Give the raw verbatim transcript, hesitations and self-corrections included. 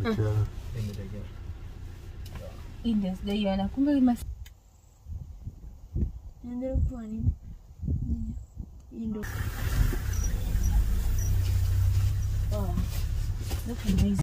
Indes de yana kumbe mas. Ndio kwa nini? Ndio. Oh. Look at this.